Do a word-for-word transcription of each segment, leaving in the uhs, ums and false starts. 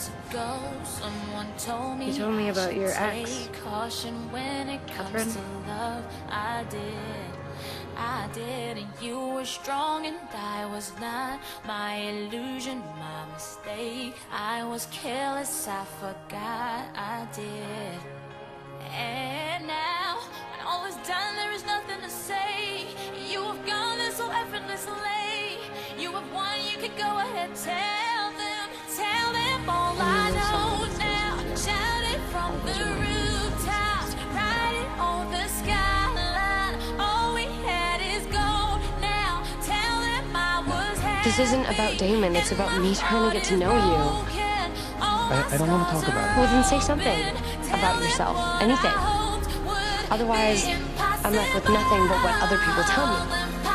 years ago, someone told me You told me about your I should ex, take caution when it comes Catherine. to love. I did, I did, and you were strong and I was not. My illusion, my mistake. I was careless, I forgot. I did. And now, when all is done, there is nothing to say. You have gone there so effortlessly. You have won, you could go ahead, tell them, tell them all I know now. Shout it from the rooftops, write it on the skyline. All we had is gold now. Tell them I was happy. This isn't about Damon, it's about me trying to get to know you. I, I don't want to talk about it. Well, then say something about yourself, anything. Otherwise, I'm left with nothing but what other people tell me.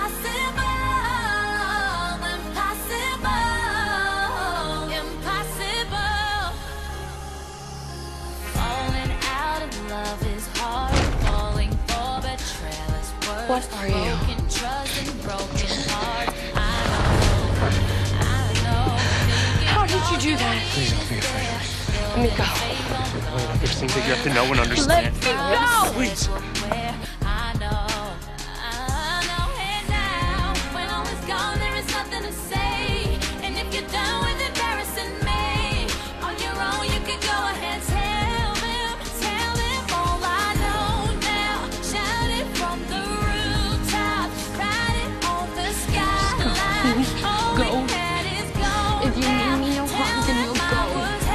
What are you? How did you do that? Please don't be afraid of me. Let me go. Elena, there's things that you have to know and understand. Let me go! Please. Go. If you mean me no harm, then you'll go.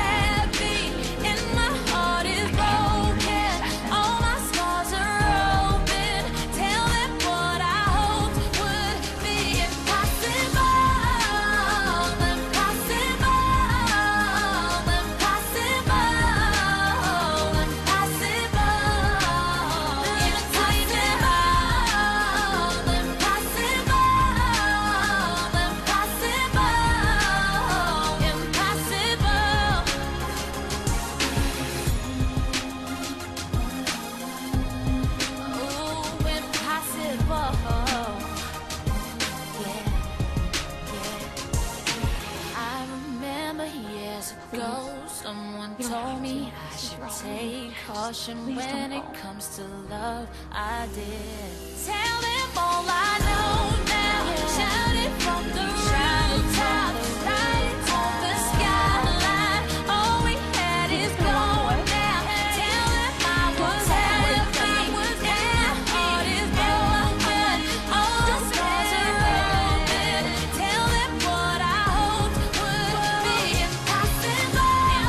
Someone told me I should take caution when it comes to love. I did. Tell them all I know now. Shout it from the rooftops, write it on the skyline. All we had is gold now. Tell them I was happy. Yeah, my heart is broken. All the scars are open. Tell them what I hoped would be impossible.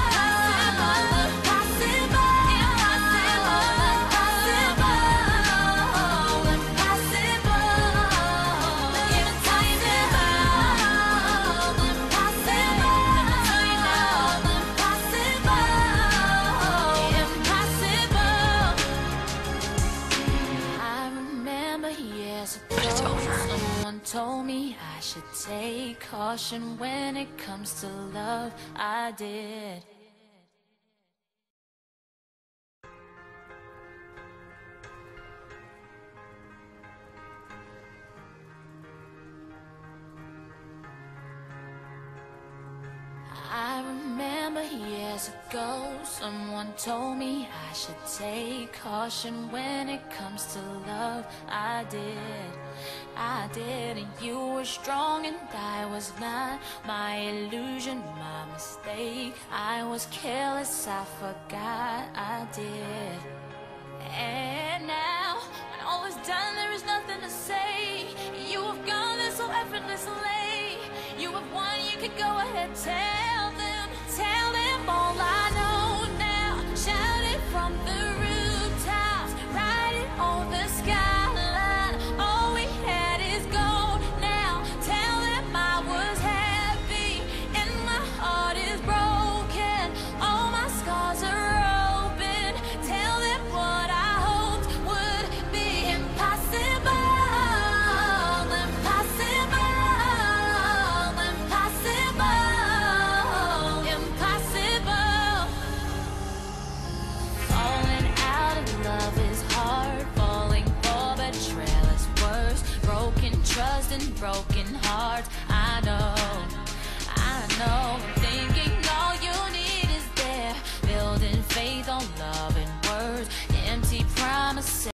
But it's over. Someone told me I should take caution when it comes to love. I did. I remember years ago, someone told me I should take caution when it comes to love. I did, I did, and you were strong and I was not. My illusion, my mistake. I was careless, I forgot. I did. And now, when all is done, there is nothing to say. You have gone there so effortlessly. You have won, you could go ahead, tell them, tell them all I know now. Shout it from the rooftops, write it on the skyline. All we had is gold now. Tell them I was happy and my heart is broken. All my scars are open. Tell them what I hoped would be impossible. Trust and broken hearts. I know, I know.